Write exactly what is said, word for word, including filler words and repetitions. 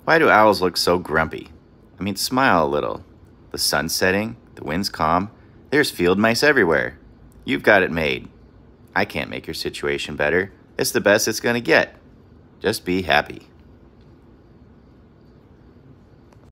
Why do owls look so grumpy? I mean, smile a little. The sun's setting, the wind's calm, there's field mice everywhere. You've got it made. I can't make your situation better. It's the best it's gonna get. Just be happy.